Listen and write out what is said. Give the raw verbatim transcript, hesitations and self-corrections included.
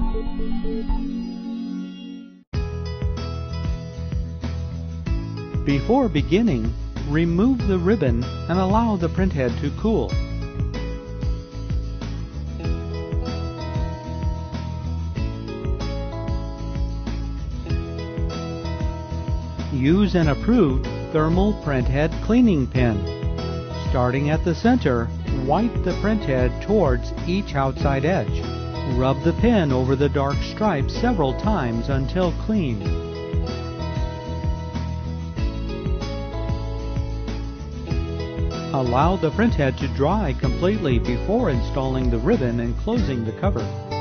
Before beginning, remove the ribbon and allow the printhead to cool. Use an approved thermal printhead cleaning pen. Starting at the center, wipe the printhead towards each outside edge. Rub the pen over the dark stripe several times until clean. Allow the printhead to dry completely before installing the ribbon and closing the cover.